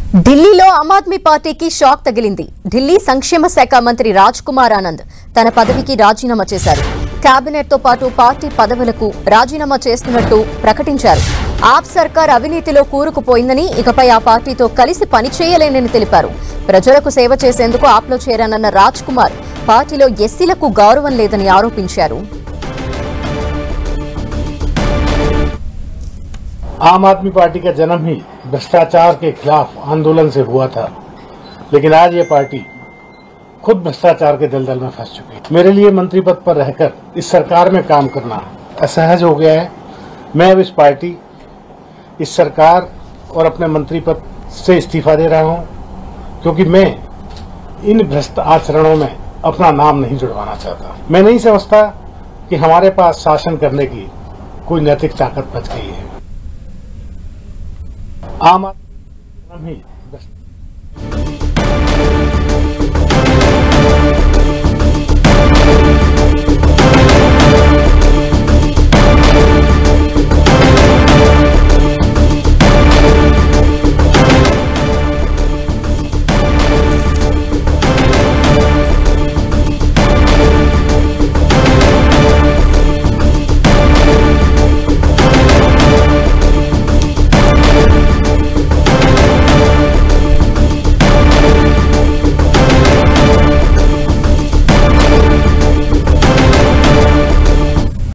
ఢిల్లీలో ఆమ్ ఆద్మీ పార్టీకి షాక్ తగిలింది. ఢిల్లీ సంక్షేమ శాఖ మంత్రి రాజ్ కుమార్ ఆనంద్ తన పదవికి రాజీనామా చేశారు. కేబినెట్ తో పాటు పార్టీ పదవులకు రాజీనామా చేస్తున్నట్టు ప్రకటించారు. ఆప్ సర్కార్ అవినీతిలో కూరుకుపోయిందని, ఇకపై ఆ పార్టీతో కలిసి పనిచేయలేనని తెలిపారు. ప్రజలకు సేవ చేసేందుకు ఆప్లో చేరానన్న రాజ్ కుమార్ పార్టీలో ఎస్సీలకు గౌరవం లేదని ఆరోపించారు. आम आदमी पार्टी का जन्म ही भ्रष्टाचार के खिलाफ आंदोलन से हुआ था, लेकिन आज ये पार्टी खुद भ्रष्टाचार के दलदल में फंस चुकी है। मेरे लिए मंत्री पद पर रहकर इस सरकार में काम करना असहज हो गया है। मैं अब इस पार्टी, इस सरकार और अपने मंत्री पद से इस्तीफा दे रहा हूं, क्योंकि मैं इन भ्रष्ट आचरणों में अपना नाम नहीं जुड़वाना चाहता। मैं नहीं समझता कि हमारे पास शासन करने की कोई नैतिक ताकत बच गई है। आम आदमी ही